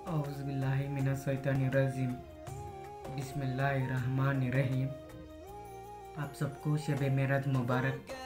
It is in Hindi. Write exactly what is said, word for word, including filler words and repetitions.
औज़ुबिल्लाहि मिनश्शैतानिर्रजीम। बिस्मिल्लाहिर्रहमानिर्रहीम। आप सबको शबे मेराज मुबारक।